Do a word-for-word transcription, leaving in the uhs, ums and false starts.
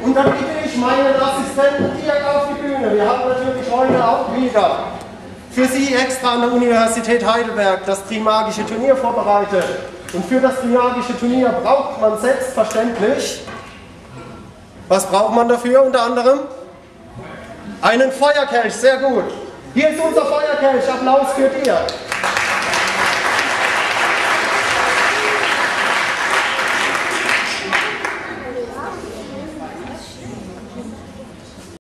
Und dann bitte ich meinen Assistenten direkt auf die Bühne. Wir haben natürlich heute auch wieder für Sie extra an der Universität Heidelberg das Trimagische Turnier vorbereitet. Und für das Trimagische Turnier braucht man selbstverständlich, was braucht man dafür unter anderem? Einen Feuerkelch, sehr gut. Hier ist unser Feuerkelch, Applaus für dir.